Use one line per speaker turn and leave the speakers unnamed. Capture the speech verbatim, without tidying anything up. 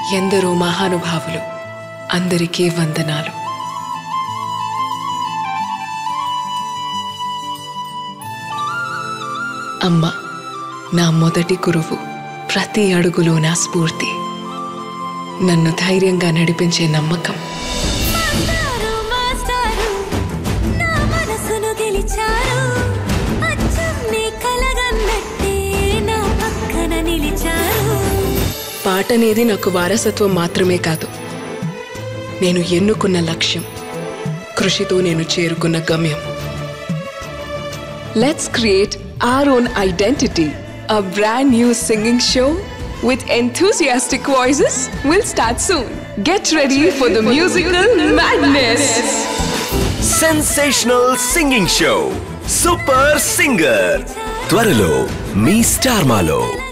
ఎందరో మహానుభావులు, అందరికీ వందనాలు. అమ్మ నా మొదటి గురువు, ప్రతి అడుగులో నా స్ఫూర్తి, నన్ను ధైర్యంగా నడిపించే నమ్మకం. పాట అనేది నాకు వారసత్వం మాత్రమే కాదు, నేను ఎన్నుకున్న లక్ష్యం, కృషితో నేను చేరుకున్న గమ్యం. Let's create our own identity. A brand new singing show with enthusiastic voices will start soon. Get ready for the musical madness.
Sensational singing show, Super Singer. Twaralo, me Star Maa lo.